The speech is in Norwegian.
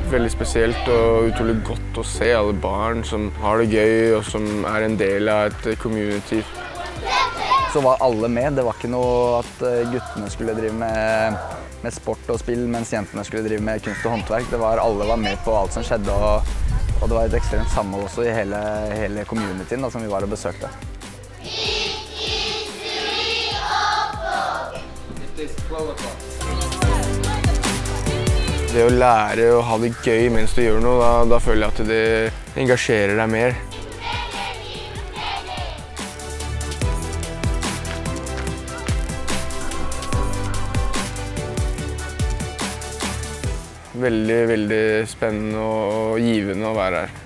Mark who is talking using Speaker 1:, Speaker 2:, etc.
Speaker 1: Veldig spesielt og utrolig godt å se alle barn som har det gøy og som er en del av et community.
Speaker 2: Så var alle med. Det var ikke noe at guttene skulle drive med sport og spill, mens jentene skulle drive med kunst og håndverk. Alle var med på alt som skjedde, og det var et ekstremt samhold også i hele communityen da, som vi var og besøkte.
Speaker 1: Det å lære å ha det gøy mens du gjør noe, da føler jeg at det engasjerer deg mer. Veldig, veldig spennende og givende å være her.